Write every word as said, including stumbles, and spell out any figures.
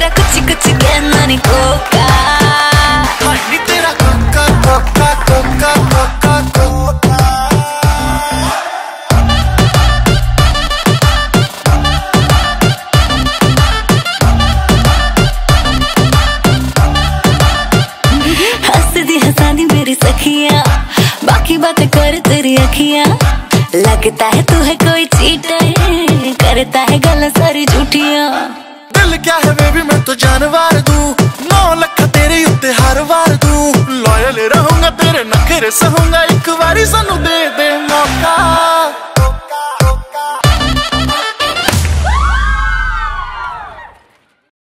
तेरा कुछ कुछ कहना नहीं कोका, नी तेरा कोका कोका कोका कोका कोका। हंसदी हंसानी मेरी सखियाँ, बाकी बातें कर तेरी अखियाँ। लगता है तू है कोई चीटर, करता है गल्ला सारी झूठियाँ। दिल क्या है बेबी मैं तो जानवर दूं, नौ लख तेरे उत्ते हर वार दूं। लॉयल रहूंगा तेरे नखरे सहूंगा।